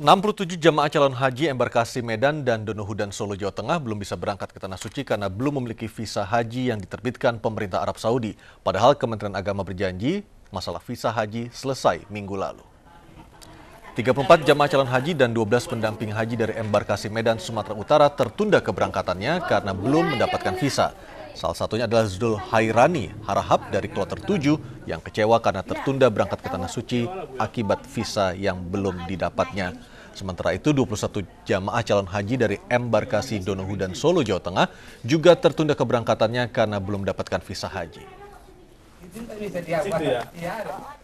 67 jamaah calon haji embarkasi Medan dan Donohudan Solo, Jawa Tengah belum bisa berangkat ke Tanah Suci karena belum memiliki visa haji yang diterbitkan pemerintah Arab Saudi. Padahal Kementerian Agama berjanji masalah visa haji selesai minggu lalu. 34 jamaah calon haji dan 12 pendamping haji dari embarkasi Medan, Sumatera Utara tertunda keberangkatannya karena belum mendapatkan visa. Salah satunya adalah Zul Hairani Harahap dari kloter 7 yang kecewa karena tertunda berangkat ke Tanah Suci akibat visa yang belum didapatnya. Sementara itu 21 jamaah calon haji dari embarkasi Donohudan Solo, Jawa Tengah juga tertunda keberangkatannya karena belum mendapatkan visa haji.